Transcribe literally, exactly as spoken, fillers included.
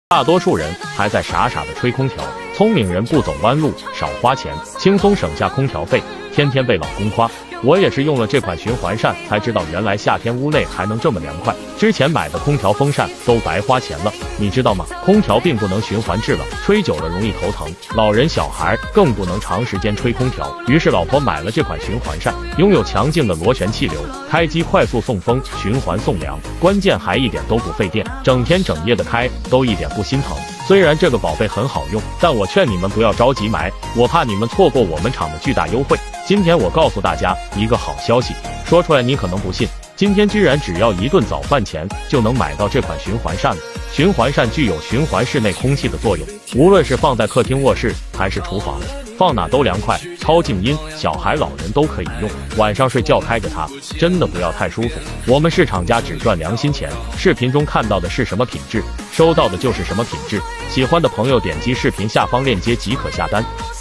大多数人还在傻傻的吹空调，聪明人不走弯路，少花钱，轻松省下空调费，天天被老公夸。我也是用了这款循环扇才知道原来夏天屋内还能这么凉快，之前买的空调风扇都白花钱了，你知道吗？空调并不能循环制冷，吹久了容易头疼，老人小孩更不能长时间吹空调。于是老婆买了这款循环扇，拥有强劲的螺旋气流，开机快速送风，循环送凉，关键还一点都不费电，整天整夜的开都一点不心疼。虽然这个宝贝很好用，但我劝你们不要着急买，我怕你们错过我们厂的巨大优惠。今天我告诉大家一个好消息，说出来你可能不信，今天居然只要一顿早饭钱就能买到这款循环扇了。循环扇具有循环室内空气的作用，无论是放在客厅、卧室还是厨房，放哪都凉快，超静音，小孩老人都可以用。晚上睡觉开着它，真的不要太舒服。我们是厂家，只赚良心钱。视频中看到的是什么品质，收到的就是什么品质。喜欢的朋友点击视频下方链接即可下单。